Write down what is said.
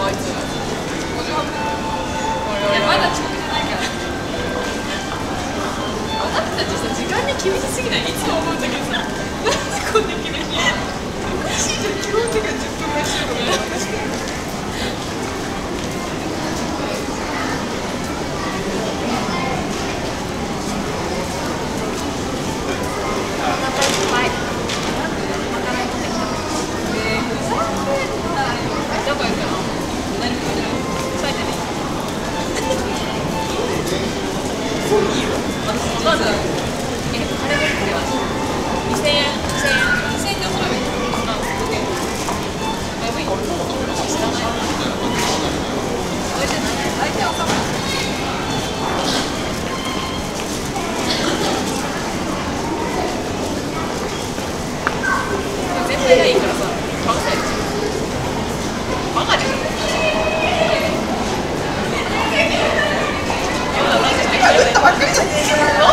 あいつ。いや、まだ遅刻じゃないから。私たちさ、時間に厳しすぎない？いつも思うんだけどさ、なんでこんな厳しいの？おかしいじゃん、基本的に10分ぐらいしようがおかしくない。まず、あれですよ。2000円でおそらく。あ、OK。やばい。知らない。相手は分かんない。全体がいいからさ、買うさ。バカでしょ。やだ、マジで。買ったばっかりじゃねえかよ。